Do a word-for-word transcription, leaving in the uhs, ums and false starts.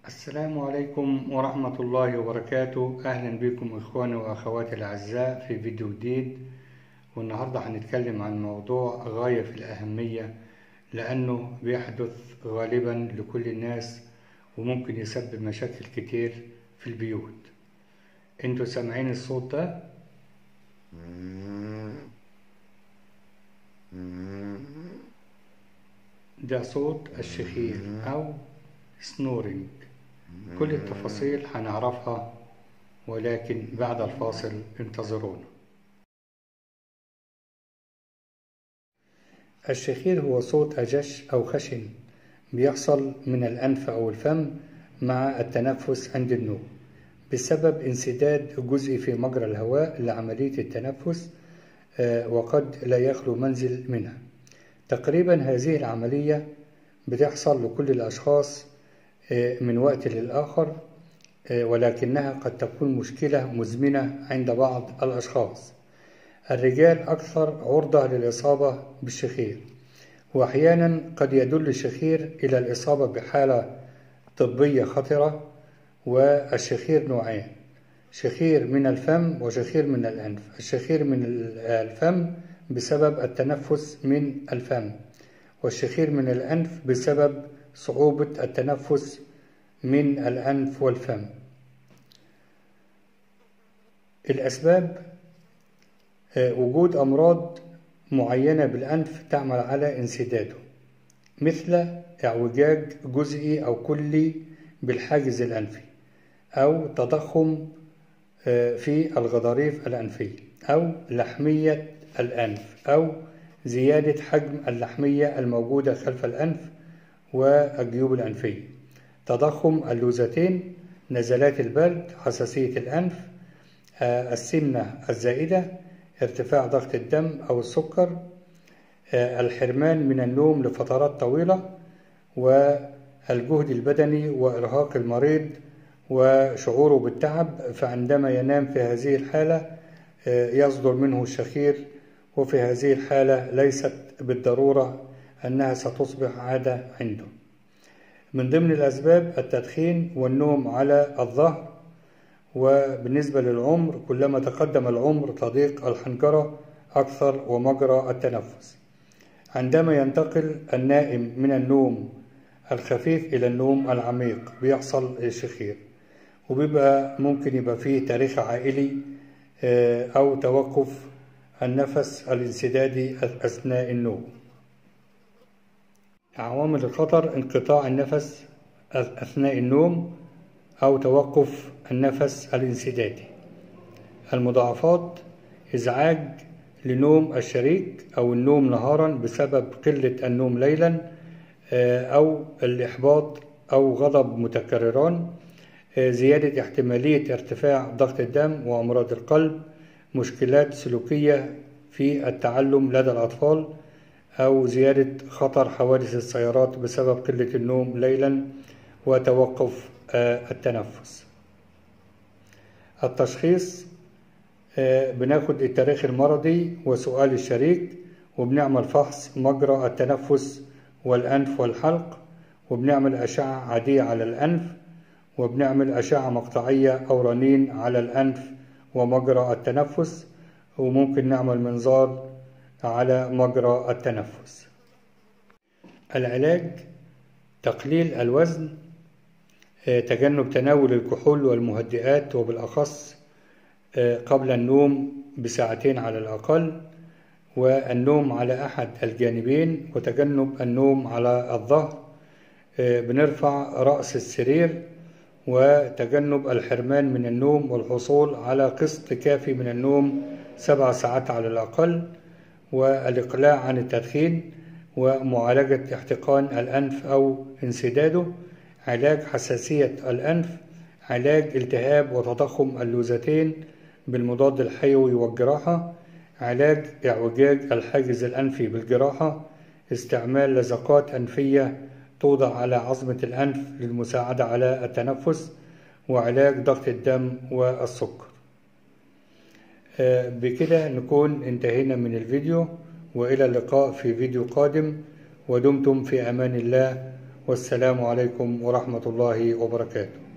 السلام عليكم ورحمة الله وبركاته. أهلا بكم إخواني وأخواتي الأعزاء في فيديو جديد. والنهاردة هنتكلم عن موضوع غاية في الأهمية، لأنه بيحدث غالبا لكل الناس وممكن يسبب مشاكل كتير في البيوت. انتوا سامعين الصوت ده؟ ده صوت الشخير أو سنورينج. كل التفاصيل هنعرفها، ولكن بعد الفاصل انتظرونا. الشخير هو صوت أجش أو خشن بيحصل من الأنف أو الفم مع التنفس عند النوم بسبب انسداد جزئي في مجرى الهواء لعملية التنفس، وقد لا يخلو منزل منها. تقريبا هذه العملية بتحصل لكل الأشخاص من وقت للآخر، ولكنها قد تكون مشكلة مزمنة عند بعض الأشخاص. الرجال أكثر عرضة للإصابة بالشخير، وأحيانا قد يدل الشخير إلى الإصابة بحالة طبية خطرة. والشخير نوعين: شخير من الفم وشخير من الأنف. الشخير من الفم بسبب التنفس من الفم، والشخير من الأنف بسبب صعوبة التنفس من الأنف والفم. الأسباب: وجود أمراض معينة بالأنف تعمل على انسداده، مثل اعوجاج جزئي أو كلي بالحاجز الأنفي، أو تضخم في الغضاريف الأنفية، أو لحمية الأنف، أو زيادة حجم اللحمية الموجودة خلف الأنف والجيوب الأنفية، تضخم اللوزتين، نزلات البرد، حساسية الأنف، السمنة الزائدة، ارتفاع ضغط الدم أو السكر، الحرمان من النوم لفترات طويلة، والجهد البدني وإرهاق المريض وشعوره بالتعب. فعندما ينام في هذه الحالة يصدر منه الشخير، وفي هذه الحالة ليست بالضرورة أنها ستصبح عادة عنده. من ضمن الأسباب التدخين والنوم على الظهر. وبالنسبة للعمر، كلما تقدم العمر تضيق الحنجرة أكثر ومجرى التنفس. عندما ينتقل النائم من النوم الخفيف إلى النوم العميق بيحصل الشخير، وبيبقى ممكن يبقى فيه تاريخ عائلي أو توقف النفس الانسدادي أثناء النوم. عوامل الخطر: انقطاع النفس أثناء النوم أو توقف النفس الانسدادي. المضاعفات: إزعاج لنوم الشريك أو النوم نهارا بسبب قلة النوم ليلا، أو الإحباط أو غضب متكرران، زيادة احتمالية ارتفاع ضغط الدم وأمراض القلب، مشكلات سلوكية في التعلم لدى الأطفال، أو زيادة خطر حوادث السيارات بسبب قلة النوم ليلا وتوقف التنفس. التشخيص: بناخد التاريخ المرضي وسؤال الشريك، وبنعمل فحص مجرى التنفس والأنف والحلق، وبنعمل أشعة عادية على الأنف، وبنعمل أشعة مقطعية أو رنين على الأنف ومجرى التنفس، وممكن نعمل منظار على مجرى التنفس. العلاج: تقليل الوزن، تجنب تناول الكحول والمهدئات، وبالأخص قبل النوم بساعتين على الأقل، والنوم على أحد الجانبين، وتجنب النوم على الظهر. بنرفع رأس السرير، وتجنب الحرمان من النوم والحصول على قسط كافي من النوم سبع ساعات على الأقل، والإقلاع عن التدخين، ومعالجة احتقان الأنف أو انسداده، علاج حساسية الأنف، علاج التهاب وتضخم اللوزتين بالمضاد الحيوي والجراحة، علاج اعوجاج الحاجز الأنفي بالجراحة، استعمال لزقات أنفية توضع على عظمة الأنف للمساعدة على التنفس، وعلاج ضغط الدم والسكر. بكده نكون انتهينا من الفيديو، وإلى اللقاء في فيديو قادم، ودمتم في أمان الله، والسلام عليكم ورحمة الله وبركاته.